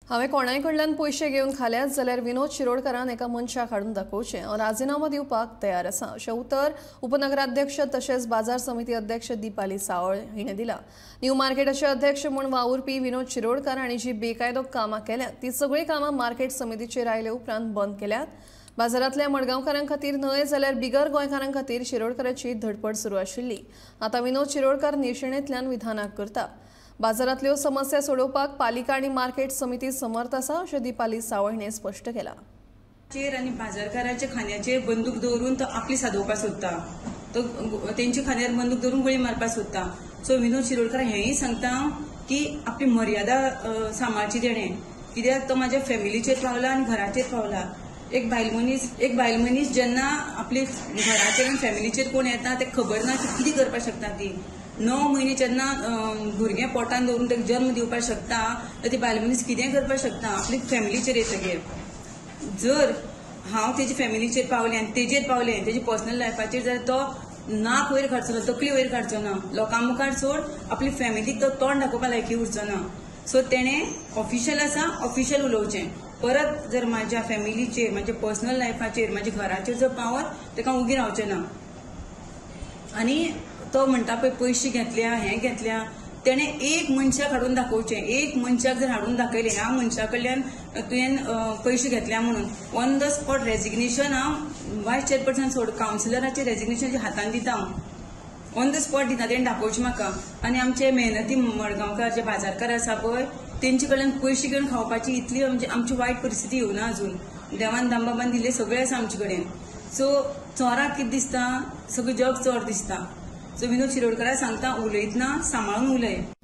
हांवें कोणाय कडल्यान पयशे घेवन खाल्यात जाल्यार विनोद शिरोडकरान एका मनशाक हाडून दाखोवचें और राजीनामा दिवपाक तयार आसा अशें उतर उपनगराध्यक्ष तशेंच बाजार समिती अध्यक्ष दीपाली सावळ हिणें दिलां। न्यू मार्केटाचे अध्यक्ष म्हूण वावुरपी विनोद शिरोडकार हांणी जी बेकायदो कामां केल्यात ती सगळीं कामां मार्केट समितीचेर आयले उपरांत बंद केल्यात। बाजारांतल्या मडगांवकारां खातीर न्हय जाल्यार बिगर गोंयकारां खातीर शिरोडकाराची धडपड सुरू आशिल्ली। आतां विनोद शिरोडकार निर्शेणेंतल्यान विधानाक करता। बाजारांतल्यो समस्या सोडोवपाक पालिका आनी मार्केट समिती समर्थ आसा अशें दीपाली सावळ हिणें स्पश्ट केलां। आनी बाजारकाराच्या खांद्याचेर बंदूक दवरून तो आपली सादोवपाक सोदता, तो तेंच्या खांद्यार बंदूक दवरून गुळी मारपाक सोदता। सो विनोद शिरोडकार हेंय सांगता की आपली मर्यादा सांबाळची तेणें, कित्याक तो म्हाज्या फॅमिलीचेर पावला आनी घराचेर पावला। एक बायल मनीस जेन्ना आपली घराचेर आनी फॅमिलीचेर कोण येता ते खबर ना की कितें करपाक शकता ती। 9 म्हयने जेन्ना भुरगें पोटान दवरून ताका जन्म दिवपाक शकता तर ती बायल मनीस कितें करपाक शकता आपली फॅमिलीचेर येतगीर। जर हांव तेजी फॅमिलीचेर पावलें आनी तेजेर पावलें तेजी पर्सनल लायफाचेर जाल्यार तो नाक वयर काडचो ना, तकली वयर काडचो ना, लोकां मुखार सोड आपली फॅमिलीक तो तोंड दाखोवपाक लायकी उरचो ना। सो तेणें ऑफिशियल आसा ऑफिशियल उलोवचें। परत जर म्हाज्या फॅमिलीचेर म्हाज्या पर्सनल लायफाचेर म्हाज्या घराचेर जर पावर ताका उगी रावचें ना। आनी तो म्हणटा पळय पयशे घेतल्या हें घेतल्या, तेणें एक मनशाक हाडून दाखोवचें। एक मनशाक जर हाडून दाखयलें ह्या मनशा कडल्यान तुवें पयशे घेतल्या म्हणून ऑन द स्पॉट रेजिग्नेशन हांव वायस चेअरपर्सन सोड कावन्सिलराचें रेजिग्नेशन हातान दिता, हांव ऑन द स्पॉट दिता, तेणें दाखोवचें म्हाका। आनी आमचे मेहनती मडगांवकार जे बाजारकार आसा पळय तेंचे कडल्यान पयशे घेवन खावपाची इतली म्हणजे आमची वायट परिस्थिती येवना अजून। देवान दामबाबान दिले सगळे आसा आमचे कडेन। सो चोराक कितें दिसता, सगळें जग चोर दिसता। सो विनोद शिरोडकाराक सांगता उलयतना सांबाळून उलय।